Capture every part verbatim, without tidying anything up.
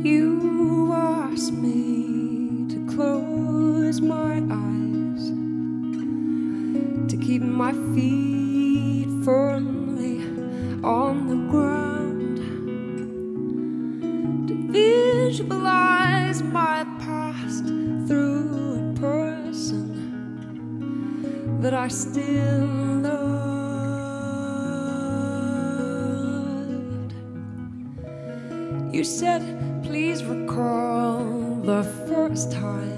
You asked me to close my eyes, to keep my feet firmly on the ground, to visualize my past through a person that I still loved. You said, please recall the first time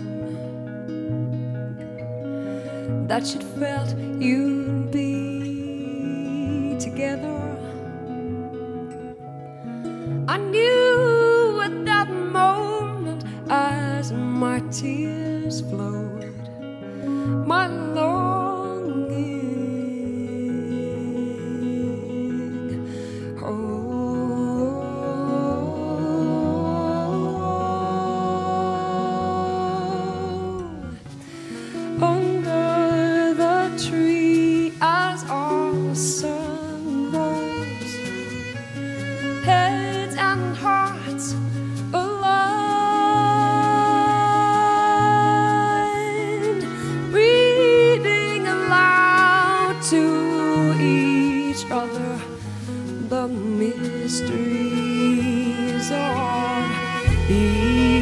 that you'd felt you'd be together. I knew at that moment, as my tears flowed, my longing. Oh, under the tree as our sun rose, heads and hearts aligned, reading aloud to each other the mysteries of the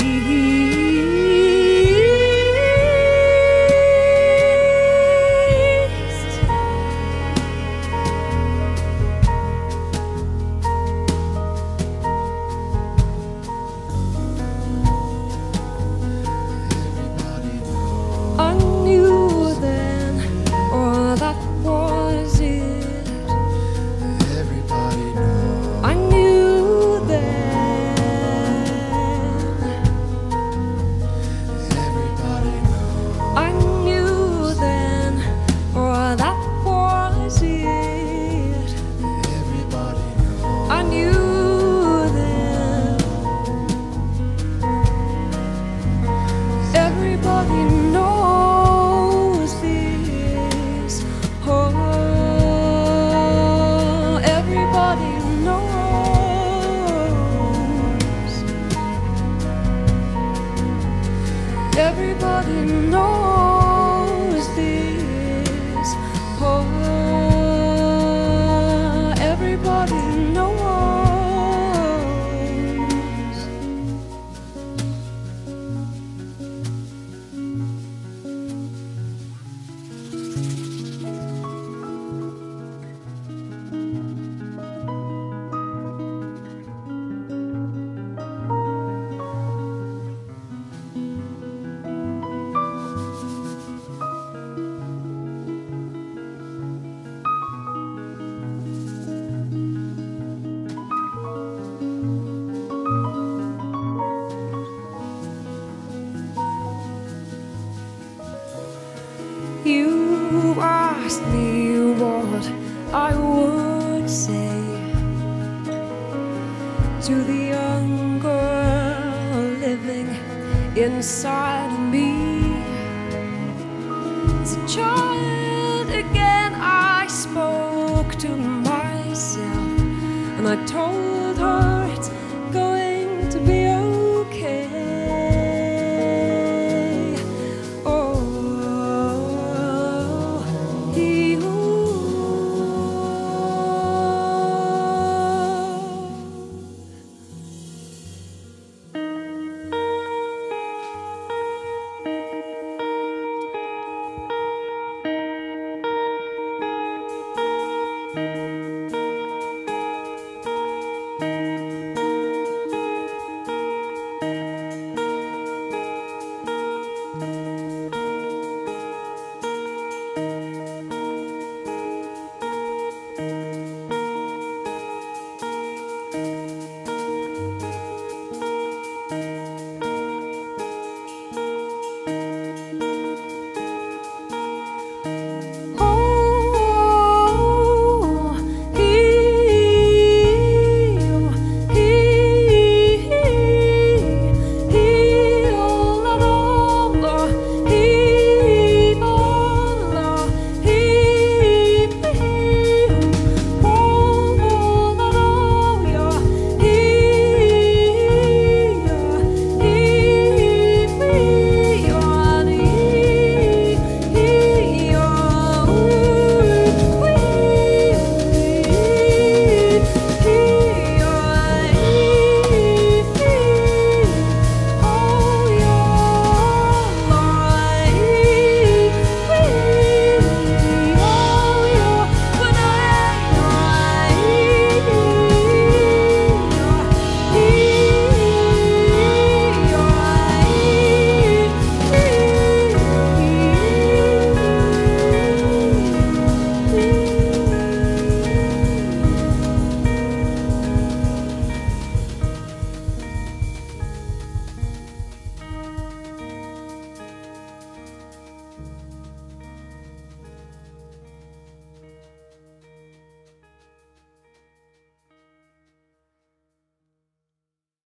you asked me what I would say to the young girl living inside of me. As a child again I spoke to myself, and I told her it's going to be okay.